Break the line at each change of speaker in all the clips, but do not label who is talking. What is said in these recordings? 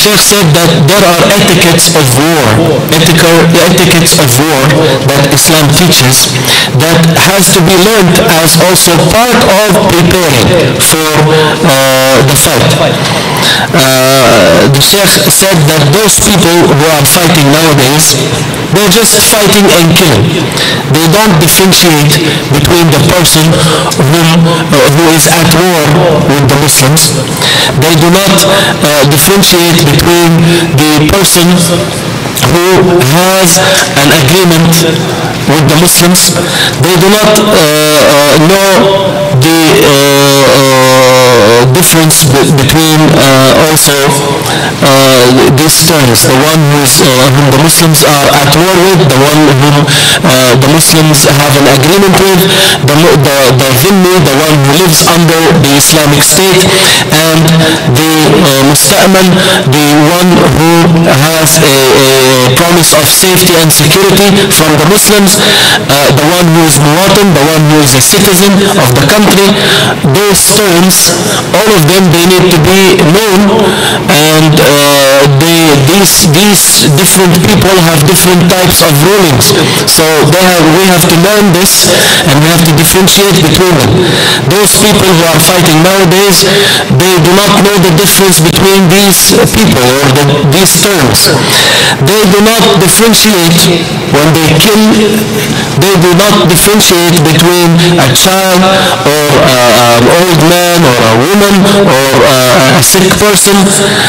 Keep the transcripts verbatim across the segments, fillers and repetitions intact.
Sheikh said that there are etiquettes of war, ethical, etiquettes of war that Islam teaches that has to be learned as also part of preparing for uh, the fight. Uh, the Sheikh said that those people who are fighting nowadays, they're just fighting and killing. They don't differentiate between the person whom, uh, who is at war with the Muslims. They do not uh, differentiate between the person who has an agreement with the Muslims. They do not uh, uh, know the uh, uh, difference be- between uh, also uh, these terms, the one who's, uh, whom the Muslims are at war with, the one whom uh, the Muslims have an agreement with, the, the, the Dhimmi, the one who lives under the Islamic State, and the uh, Musta'man, the one who has a, a promise of safety and security from the Muslims, uh, the one who is Muwatin, the one who is a citizen of the country. Those terms, all of them, they need to be known, and uh, they, these, these different people have different types of rulings. So they have, we have to learn this, and we have to differentiate between them. Those people who are fighting nowadays, they do not know the difference between these people or the, these terms. They do not differentiate when they kill. They do not differentiate between a child or uh, an old man or a woman or uh, a sick person.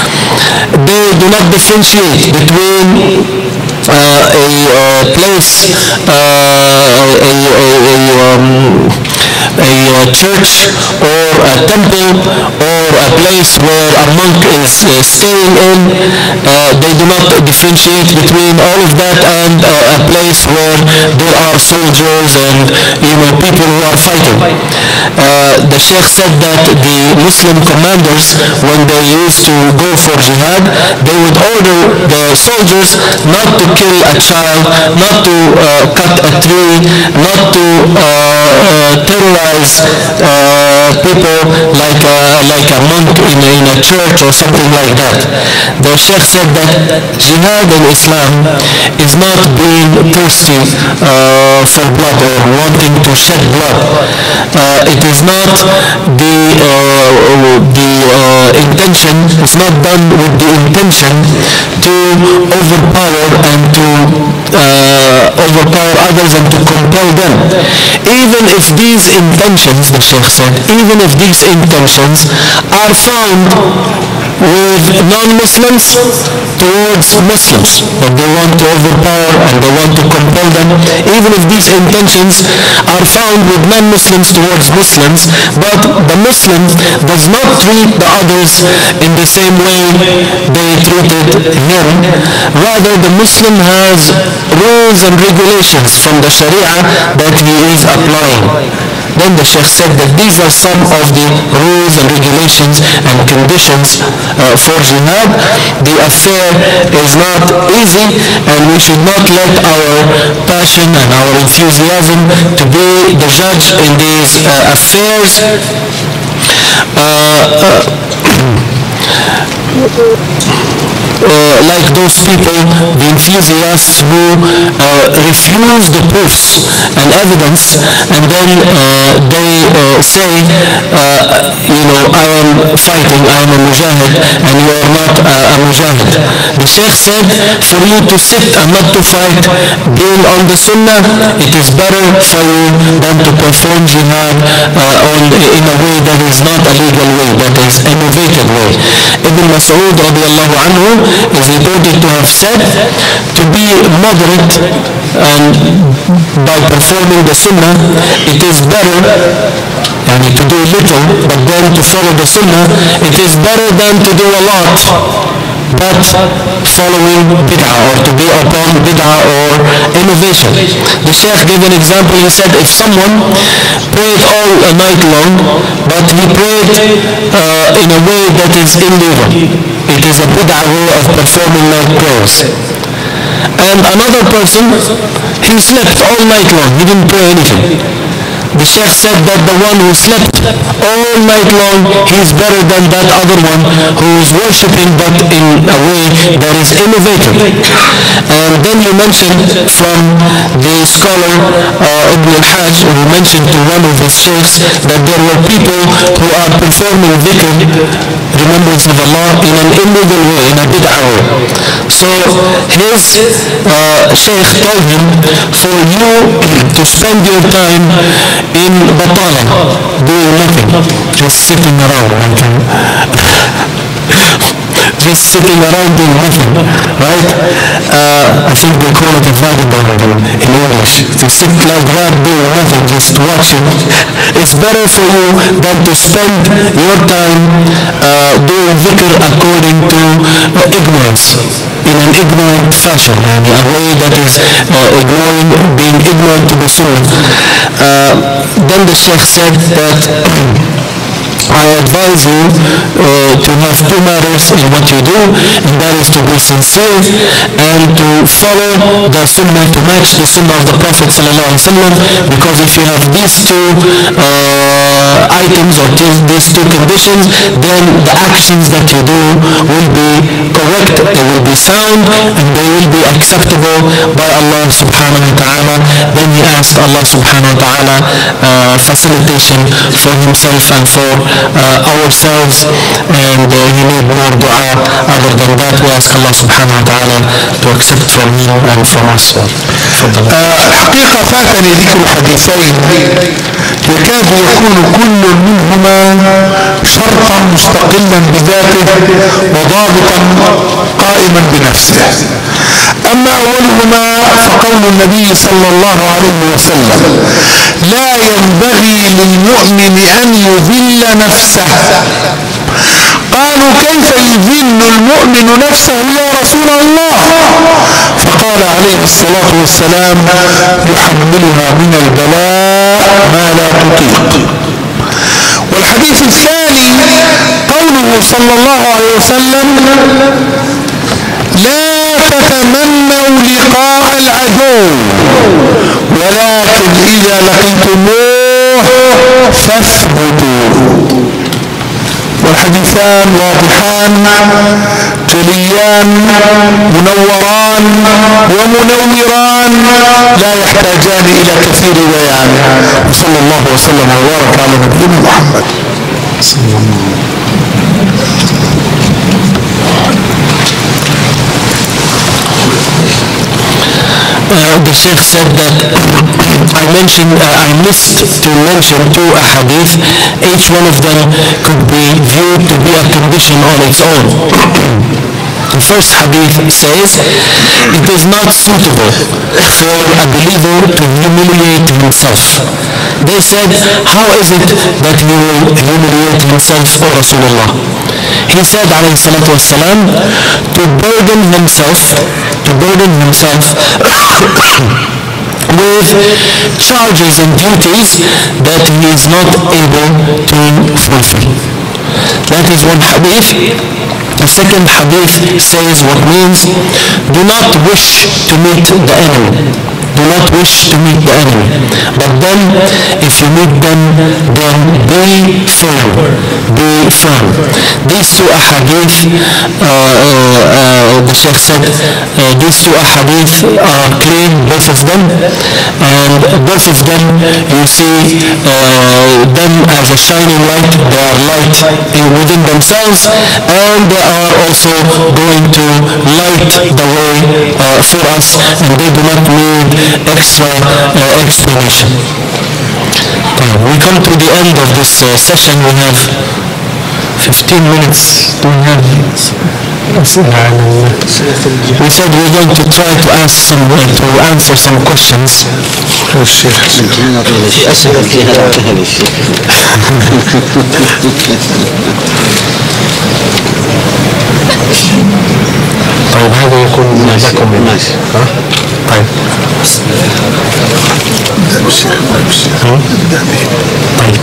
They do not differentiate between uh, a uh, place, uh, a, a, a, um, a uh, church or a temple or a place where a monk is uh, staying in. Uh, they do not differentiate between all of that and uh, a place where there are soldiers and, you know, people who are fighting. Uh, the Sheikh said that the Muslim commanders, when they used to go for jihad, they would order the soldiers not to kill a child, not to uh, cut a tree, not to uh, uh, terrorize uh, people like a, like a monk in a, in a church or something like that. The Sheikh said that jihad in Islam is not being thirsty uh, for blood or wanting to shed blood. Uh, it is not the uh, the uh, intention. It's not done with the intention to overpower and to uh, overpower others and to compel them. Even if these intentions, the Sheikh said, even if these intentions are found with non-Muslims towards Muslims, that they want to overpower and they want to compel them, even if these intentions are found with non-Muslims towards Muslims, but the Muslim does not treat the others in the same way they treated him. Rather, the Muslim has rules and regulations from the Sharia that he is applying. Then the Sheikh said that these are some of the rules and regulations and conditions uh, for jihad. The affair is not easy, and we should not let our passion and our enthusiasm to be the judge in these uh, affairs. Uh, uh, Uh, like those people, the enthusiasts who uh, refuse the proofs and evidence, and then uh, they uh, say, uh, you know, I am fighting, I am a mujahid, and you are not uh, a mujahid. The Sheikh said, for you to sit and not to fight, being on the sunnah, it is better for you than to perform jihad uh, on, in a way that is not a legal way, that is innovative way. Ibn Mas'ud radiallahu anhu is reported to have said, to be moderate and by performing the sunnah, it is better, and to do little but then to follow the sunnah, it is better than to do a lot but following bid'ah, or to be upon bid'ah or innovation. The Sheikh gave an example. He said, if someone prayed all a night long, but he prayed uh, in a way that is illegal, it is a bid'ah way of performing night prayers. And another person, he slept all night long, he didn't pray anything. the Sheikh said that the one who slept all night long, he is better than that other one who is worshipping but in a way that is innovative. And then he mentioned from the scholar uh, Ibn al-Hajj, who mentioned to one of his sheikhs that there were people who are performing dhikr, remembrance of Allah, in an illegal way, in a bid'ah way. So his uh, sheikh told him, for you to spend your time in batala, doing nothing, just sitting around, just sitting around doing nothing, right? Uh, I think they call it a vagabond in English. To sit like that doing nothing, just watching. It's better for you than to spend your time uh, doing dhikr according to uh, ignorance, in an ignorant fashion, and a way that is uh, ignoring, being ignorant to the sunnah. Uh, then the Sheikh said that I advise you uh, to have two matters in what you do, and that is to be sincere and to follow the sunnah, to match the sunnah of the Prophet ﷺ, because if you have these two uh, items or these two conditions, then the actions that you do will be correct, they will be sound, and they will be acceptable by Allah subhanahu wa ta'ala. Then he asked Allah subhanahu wa ta'ala uh, facilitation for himself and for Uh, ourselves, and uh, we need more dua. Other than that, we ask Allah subhanahu wa ta'ala to accept from him and from us.
الحقيقة فاتني ذكر حديثين يكاد يكون كل منهما شرطا مستقلا بذاته وضابطا قائما بنفسه. أما أولهما فقول النبي صلى الله عليه وسلم: لا ينبغي للمؤمن أن يذل نفسه. قالوا: كيف يذل المؤمن نفسه يا رسول الله؟ فقال عليه الصلاة والسلام: يحملها من البلاء ما لا تطيق. والحديث الثاني قوله صلى الله عليه وسلم: لا تتمنوا لقاء العدو ولكن إذا لقيتموه فاثبتوا. والحديثان واضحان جليان منوران ومنوران لا يحتاجان إلى كثير بيان. وصلى الله وسلم وبارك على نبينا محمد صلى الله عليه وسلم.
Uh, the Sheikh said that I mentioned, uh, I missed to mention two ahadith. Each one of them could be viewed to be a condition on its own. The first hadith says, it is not suitable for a believer to humiliate himself. They said, how is it that he will humiliate himself, O Rasulullah? He said, alayhi salatu wassalam, to burden himself, to burden himself with charges and duties that he is not able to fulfill. That is one hadith. The second hadith says what means, do not wish to meet the enemy. Do not wish to meet the enemy. But then, if you meet them, then be firm. Be firm. These two ahadith, uh, uh, uh, the Sheikh said, uh, these two ahadith are clear, both of them. And both of them, you see uh, them as a shining light. They are light within themselves, and they are also going to light the way uh, for us, and they do not need extra uh, explanation. Uh, we come to the end of this uh, session. We have fifteen minutes. Do we have? We said we're going to try to ask some, uh, to answer some questions. طيب هذا يكون لكم الناس. طيب. طيب.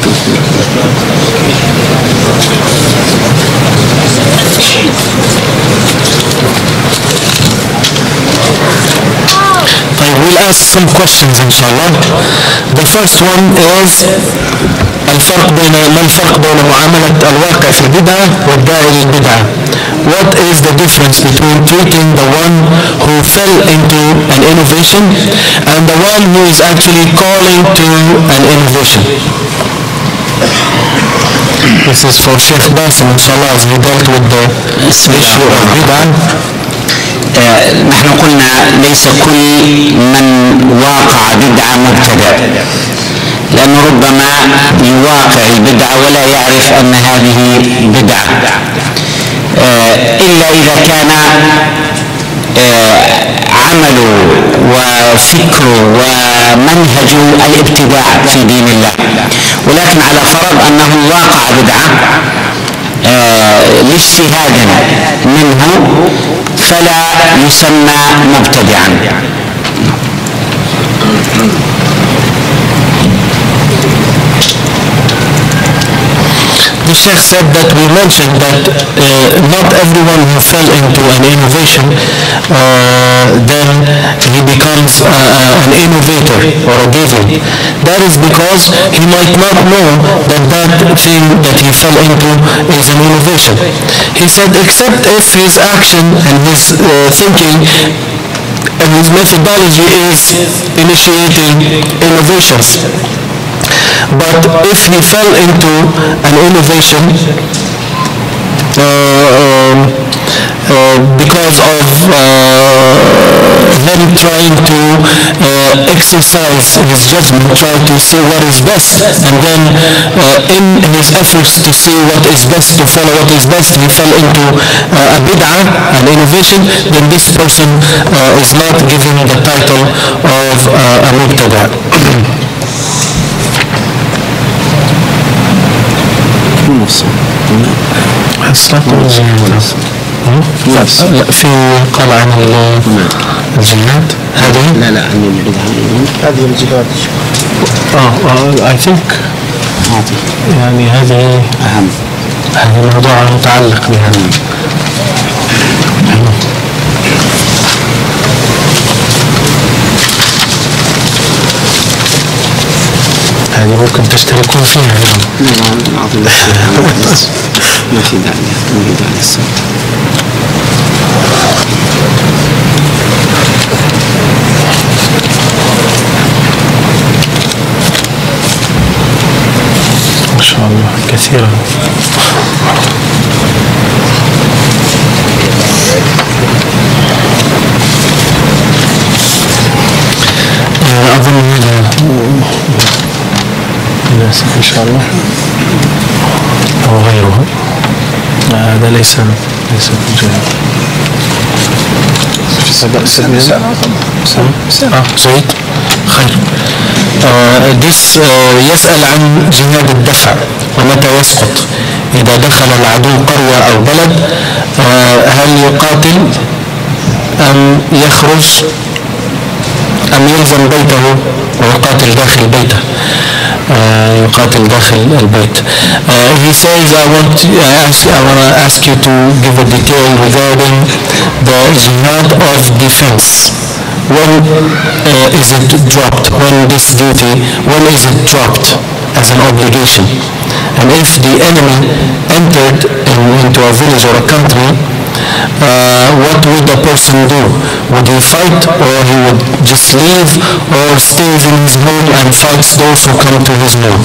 طيب we'll ask some questions inshallah. The first one is الفرق بين ما الفرق بين معاملة الواقع في البدعة والداعي للبدعة. What is the difference between treating the one who fell into an innovation and the one who is actually calling to an innovation? This is for Sheikh Basim inshallah as he dealt with the issue of bid'ah.
نحن قلنا ليس كل من واقع بدعة مبتدع، لأنه ربما يواقع البدعة ولا يعرف أن هذه بدعة، إلا إذا كان عمله وفكره ومنهج الابتداع في دين الله. ولكن على فرض أنه واقع بدعة لاجتهاد منه فلا يسمى مبتدعا.
The Sheikh said that we mentioned that uh, not everyone who fell into an innovation uh, then he becomes uh, uh, an innovator or a deviant. That is because he might not know that that thing that he fell into is an innovation. He said except if his action and his uh, thinking and his methodology is initiating innovations. But if he fell into an innovation uh, um, uh, because of uh, him trying to uh, exercise his judgment, try to see what is best, and then uh, in his efforts to see what is best, to follow what is best, he fell into uh, a bid'ah, an innovation, then this person uh, is not given the title of uh, a mubtada'. لا في قال عن الجهاد هذه
لا لا عن البدعة
هذه الجهاد
اه I think يعني هذه
أهم
هذا موضوع متعلق بها. هذه ممكن تشتركون فيها أيضا.
لا أعطي ما في داعي ما في داعي الصوت.
ما شاء الله كثيرا. أظن هذا مناسب إن شاء الله أو غيره. هذا ليس ليس جيد. زيد خير. ديس يسأل عن جهاد الدفع ومتى يسقط. إذا دخل العدو قرية أو بلد هل يقاتل أم يخرج أم يلزم بيته ويقاتل داخل بيته؟ Uh, يقاتل داخل البيت. Uh, he says, I want to ask, I want to ask you to give a detail regarding the jihad of defense. When uh, is it dropped? When this duty, when is it dropped as an obligation? And if the enemy entered in, into a village or a country, Uh, what would the person do? Would he fight, or he would just leave, or stays in his home and fights those who come to his home?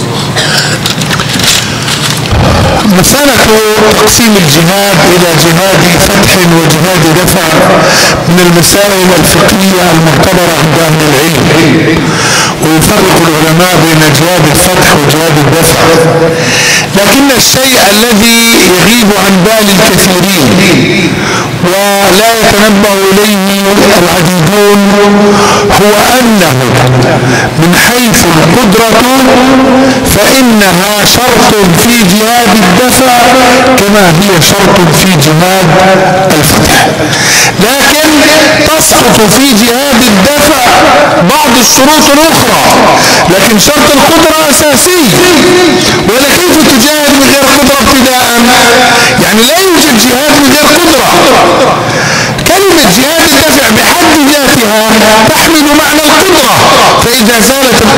مسألة تقسيم الجهاد إلى جهاد فتح وجهاد دفع من المسائل الفقهية المعتبرة عند أهل العلم، ويفرق العلماء بين جهاد الفتح وجهاد الدفع. لكن الشيء الذي يغيب عن بال الكثيرين ولا يتنبه إليه العديدون هو أنه من حيث القدرة فإنها شرط في جهاد الدفع كما هي شرط في جهاد الفتح، لكن تسقط في جهاد الدفع بعض الشروط الأخرى، لكن شرط القدرة أساسي. ولا كيف تجاهد من غير قدرة ابتداء؟ يعني لا يوجد جهاد من غير قدرة. كلمة جهاد الدفع بحد ذاتها تحمل معنى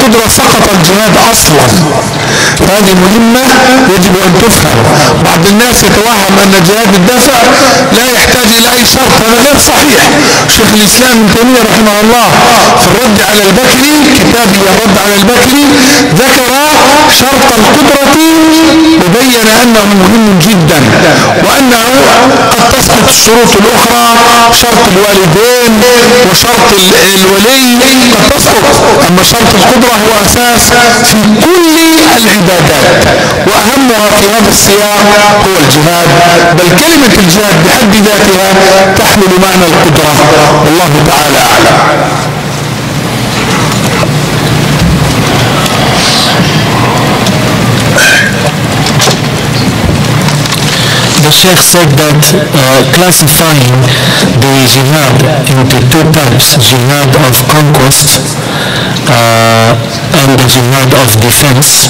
القدرة سقط الجهاد اصلا. هذه مهمة يجب ان تفهم. بعض الناس يتوهم ان جهاد الدفع لا يحتاج الى اي شرط، هذا غير صحيح. شيخ الاسلام ابن تيمية رحمه الله في الرد على البكري، كتابه الرد على البكري، ذكر شرط القدرة وبين انه مهم جدا، وانه قد تسقط الشروط الاخرى، شرط الوالدين وشرط الولي قد تسقط، اما شرط القدرة هو اساس في كل العبادات، واهمها في هذا السياق هو الجهاد. بل كلمة الجهاد بحد ذاتها تحمل معنى القدرة، والله تعالى اعلم.
The Sheikh said that uh, classifying the jihad into two types, jihad of conquest uh, and the jihad of defense,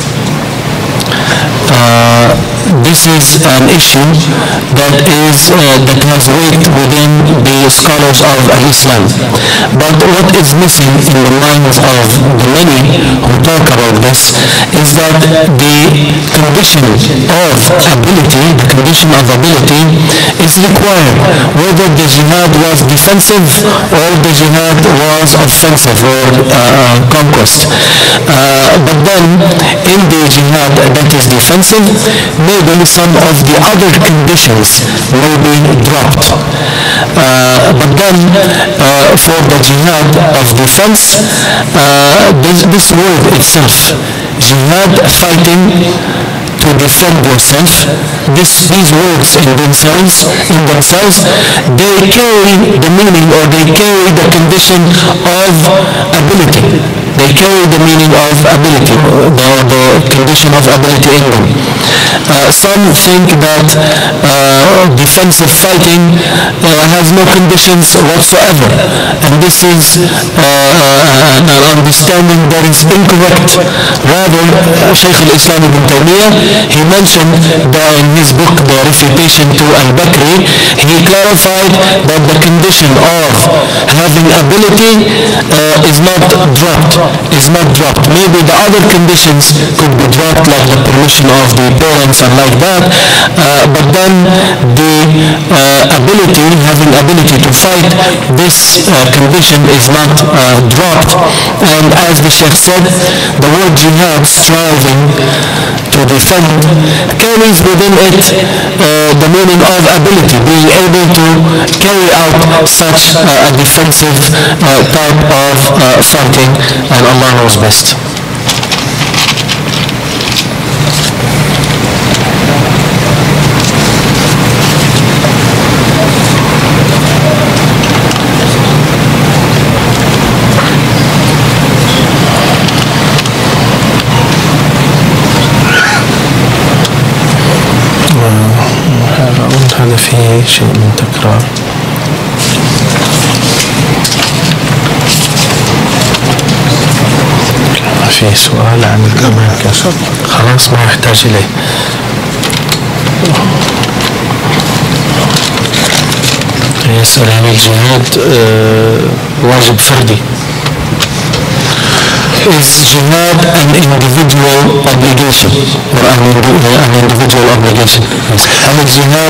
uh, this is an issue that is uh, that has weight within the scholars of Islam. But what is missing in the minds of the many who talk about this is that the condition of ability, the condition of ability is required, whether the jihad was defensive or the jihad was offensive or uh, conquest. Uh, but then in the jihad that is defensive, maybe some of the other conditions may be dropped. Uh, but then uh, for the jihad of defense, uh, this, this word itself, jihad, fighting to defend yourself, this, these words in themselves, in themselves, they carry the meaning, or they carry the condition of ability. They carry the meaning of ability, the, the condition of ability in them. Uh, some think that uh, defensive fighting uh, has no conditions whatsoever, and this is uh, an understanding that is incorrect. Rather, Shaykh al-Islam ibn Taymiyyah, he mentioned that in his book, The Refutation to Al-Bakri, he clarified that the condition of having ability uh, is not dropped, is not dropped. Maybe the other conditions could be dropped, like the permission of the parents and like that, uh, but then the uh, ability, having ability to fight, this uh, condition is not uh, dropped. And as the Sheikh said, the word jihad, striving to defend, carries within it uh, the meaning of ability, being able to carry out such uh, a defensive uh, type of uh, fighting, and Allah knows best. هذا فيه شيء من تكرار. في سؤال عن الأماكن، خلاص ما يحتاج إليه. يسأل عن الجهاد واجب فردي. Is jihad an individual obligation or an, an individual obligation? هل الجهاد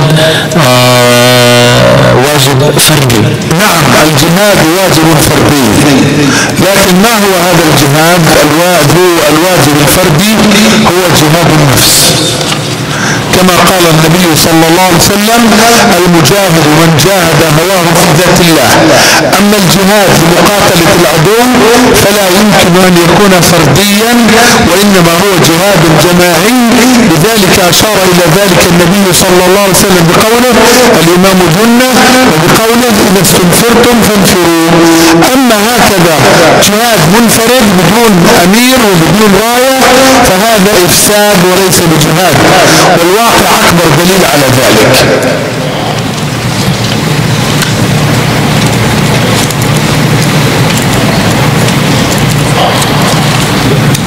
واجب فردي؟
نعم، الجهاد واجب فردي، لكن ما هو هذا الجهاد؟ الواجب الفردي هو جهاد النفس، كما قال النبي صلى الله عليه وسلم: المجاهد من جاهد هواه في ذات الله. اما الجهاد لمقاتلة العدو فلا يمكن ان يكون فرديا، وانما هو جهاد جماعي. لذلك اشار الى ذلك النبي صلى الله عليه وسلم بقوله: الامام جنة، وبقوله: اذا استنفرتم فانفروا. اما هكذا جهاد منفرد بدون امير وبدون راية فهذا افساد وليس بجهاد، والواقع اكبر دليل على ذلك.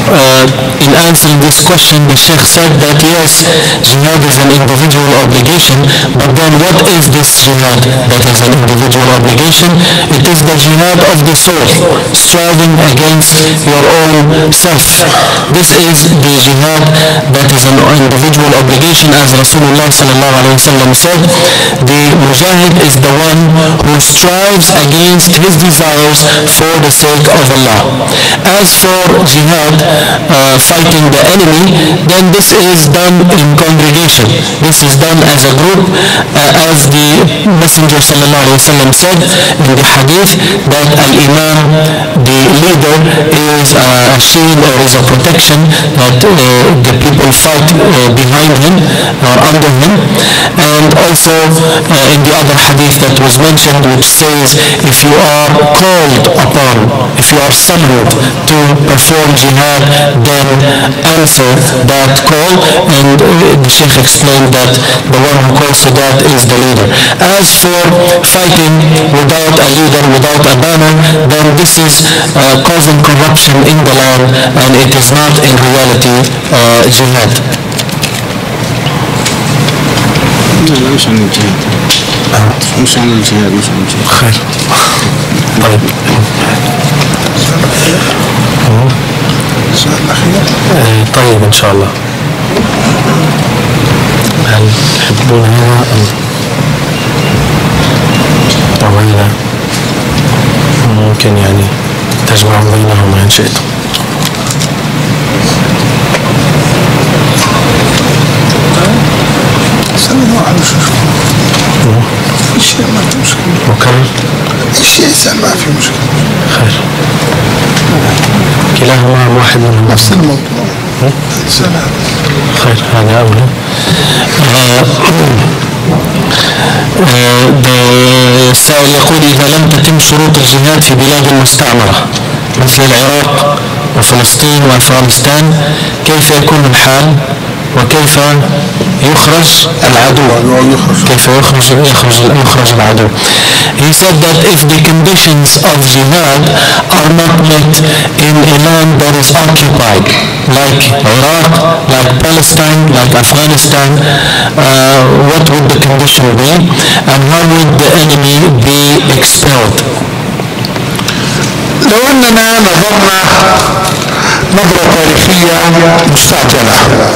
uh, in answering this question, the Sheikh said that yes, jihad is an individual obligation, but then what is this jihad that is an individual obligation? It is the jihad of the soul, striving against your own self. This is the jihad that is an individual obligation, as Rasulullah sallallahu alaihi wasallam said, the mujahid is the one who strives against his desires for the sake of Allah. As for jihad, uh, fighting the enemy, then this is done in congregation. This is done as a group, uh, as the Messenger sallallahu alaihi wasallam said in the hadith that al-imam, the leader, is uh, a shield or is a protection that uh, the people fight uh, behind him or under him. And also uh, in the other hadith that was mentioned, which says if you are called upon, if you are summoned to perform jihad, then answer that call. And uh, the Sheikh explained that the one who calls to that is the leader. As for fighting without a leader, without a banner, then this is uh, causing corruption in the land, and it is not in reality uh, jihad.
لا مش عن الجهاد مش عن الجهاد مش عن الجهاد
خير. طيب
السؤال الأخير.
طيب إن شاء الله. هل تحبون هذا أم أو هذا؟ ممكن يعني تجمع بينهما إن شئتم.
سألوا على شو في شيء ما في مشكلة.
مكرر؟
الشيء يسأل ما في مشكلة.
خير. كلاهما واحد منهم
نفس الموضوع. سلام.
خير هذا أولى. السائل يقول إذا لم تتم شروط الجهاد في بلاد المستعمرة مثل العراق وفلسطين وأفغانستان، كيف يكون الحال وكيف يخرج العدو؟ كيف يخرج يخرج يخرج العدو؟ He said that if the conditions of jihad are not met in a land that is occupied, like Iraq, like Palestine, like Afghanistan, uh, what would the condition be, and how would the enemy be expelled?
لو أننا نظرنا نظرة تاريخية مستعجلة،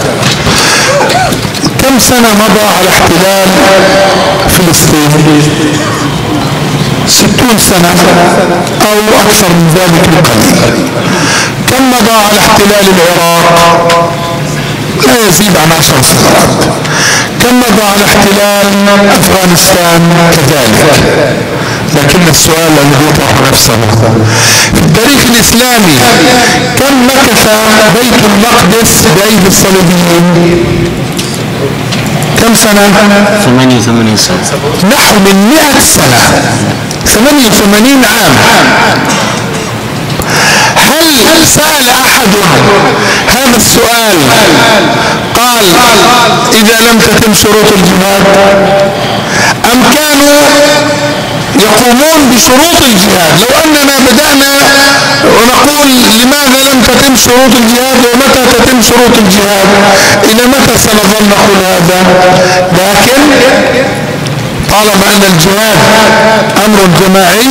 كم سنة مضى على احتلال فلسطين؟ ستون سنة أو أكثر من ذلك بقليل. كم مضى على احتلال العراق؟ لا يزيد عن عشر سنوات. كم مضى على احتلال أفغانستان؟ كذلك. لكن السؤال الذي يطرح نفسه في التاريخ الإسلامي كم مكث بيت المقدس بأيدي الصليبيين؟ كم سنة؟
ثمانية وثمانين سنة.
نحو من مئة سنة، ثمانية وثمانين عام. هل سأل أحد هذا السؤال قال إذا لم تتم شروط الجهاد، أم كانوا يقومون بشروط الجهاد؟ لو أننا بدأنا ونقول لماذا لم تتم شروط الجهاد ومتى تتم شروط الجهاد، إلى متى سنظل نقول هذا؟ لكن طالما أن الجهاد أمر جماعي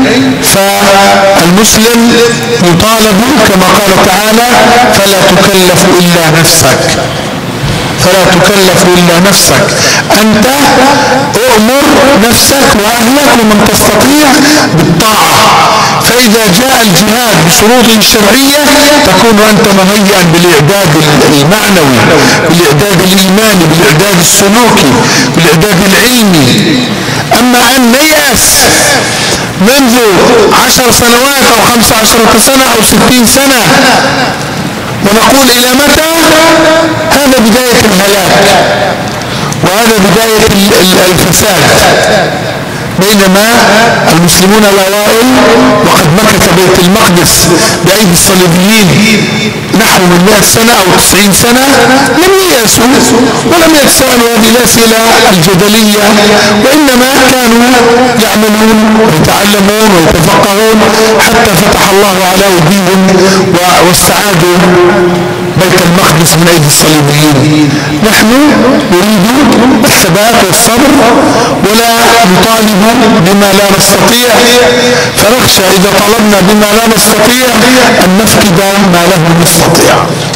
فالمسلم يطالب كما قال تعالى فلا تكلف إلا نفسك، فلا تكلف إلا نفسك، أنت أؤمر نفسك وأهلك ومن تستطيع بالطاعة. فإذا جاء الجهاد بشروطه الشرعية تكون أنت مهيئا بالإعداد المعنوي، بالإعداد الإيماني، بالإعداد السلوكي، بالإعداد العلمي. أما أن نيأس منذ عشر سنوات أو خمس عشرة سنة أو ستين سنة ونقول إلى متى، هذا بداية الهلاك وهذا بداية الفساد. بينما المسلمون الأوائل وقد مكث بيت المقدس بأيدي الصليبيين نحو من مئة سنة أو تسعين سنة لم ييأسوا ولم يتساءلوا هذه الأسئلة الجدلية، وإنما كانوا يعملون ويتعلمون ويتفقهون حتى فتح الله على أيديهم واستعادوا بيت المقدس من أيدي الصليبيين. نحن نريد الثبات والصبر ولا نطالب بما لا نستطيع، فنخشى إذا طلبنا بما لا نستطيع أن نفقد ما له نستطيع.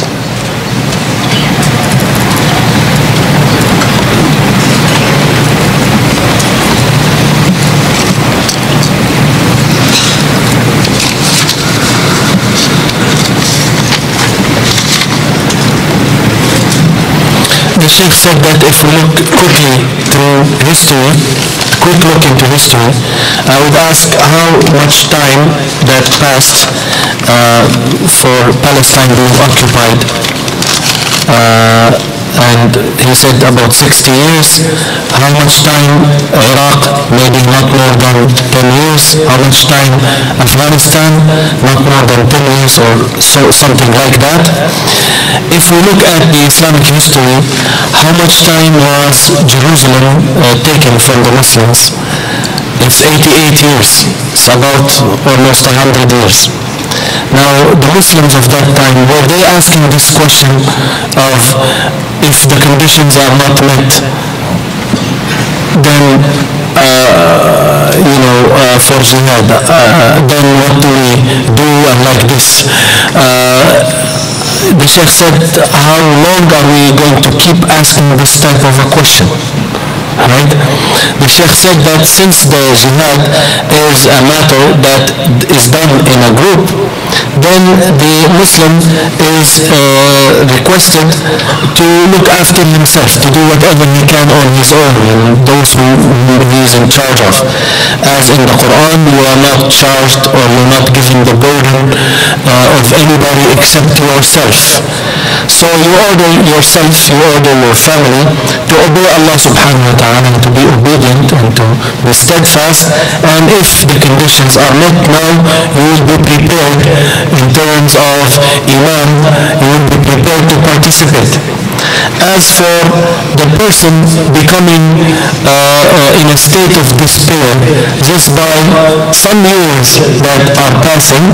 The Sheikh said that if we look quickly through history, quick look into history, I would ask how much time that passed uh, for Palestine being occupied. Uh, and he said about sixty years. How much time Iraq? Maybe not more than ten years. How much time Afghanistan? Not more than ten years or so, something like that. If we look at the Islamic history, how much time was Jerusalem uh, taken from the Muslims? It's eighty-eight years. It's about almost one hundred years. Now, the Muslims of that time, were they asking this question of if the conditions are not met, then, uh, you know, uh, for jihad, uh, then what do we do and like this? Uh, the Sheikh said, how long are we going to keep asking this type of a question? Right? The Sheikh said that since the jihad is a matter that is done in a group, then the Muslim is uh, requested to look after himself, to do whatever he can on his own, and those who he is in charge of. As in the Quran, you are not charged or you're not given the burden uh, of anybody except yourself. So you order yourself, you order your family to obey Allah subhanahu wa ta'ala and to be obedient and to be steadfast, and if the conditions are met now, you will be prepared in terms of Iman, you will be prepared to participate. As for the person becoming uh, uh, in a state of despair just by some years that are passing,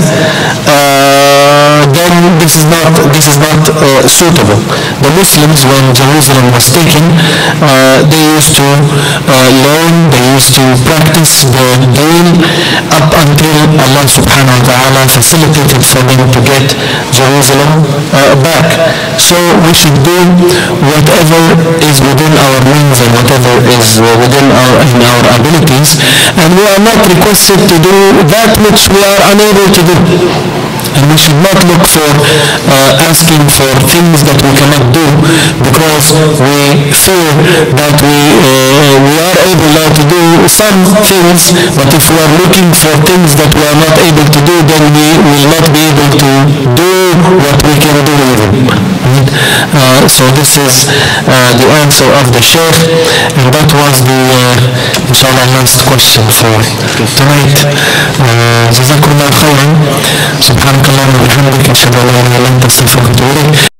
uh, then this is not this is not uh, suitable. The Muslims, when Jerusalem was taken, uh, they used to uh, learn, they used to practice the deen up until Allah subhanahu wa ta'ala facilitated for them to get Jerusalem uh, back. So we should do whatever is within our means and whatever is within our, in our abilities, and we are not requested to do that which we are unable to do. And we should not look for uh, asking for things that we cannot do, because we fear that we uh, we are able now to do some things, but if we are looking for things that we are not able to do, then we will not be able to do what we can do even. Uh, so this is uh, the answer of the Sheikh, and that was the uh, inshallah last question for tonight. جزاكم الله خيرا. سبحانك اللهم وبحمدك أشهد أن لا إله إلا أنت أستغفرك وأتوب إليك.